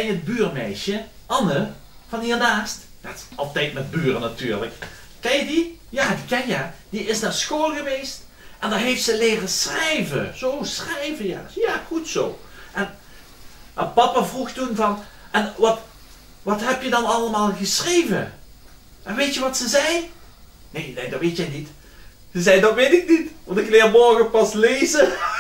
het buurmeisje, Anne, van hiernaast. Dat is altijd met buren natuurlijk. Ken je die? Ja, die ken je. Die is naar school geweest en daar heeft ze leren schrijven. Zo, schrijven, ja. Ja, goed zo. En papa vroeg toen van, en wat heb je dan allemaal geschreven? En weet je wat ze zei? Nee, dat weet jij niet. Ze zei, dat weet ik niet, want ik leer morgen pas lezen.